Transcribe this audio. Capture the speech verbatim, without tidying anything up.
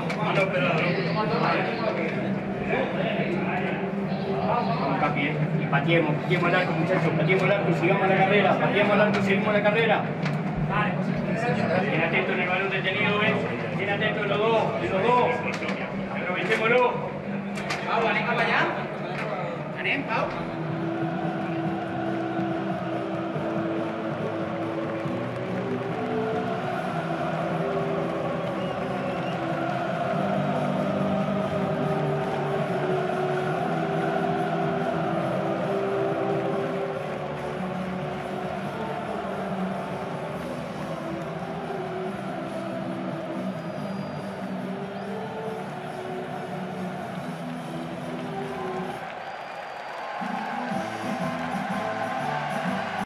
Y pateemos, pateemos el arco, muchachos, pateemos el arco y sigamos la carrera, pateemos el arco y seguimos la carrera. Bien atento en el balón detenido, ¿ves? Bien atento en los dos, en los dos. Aprovechémoslo. Pau, anem cap allà? Anem, Pau?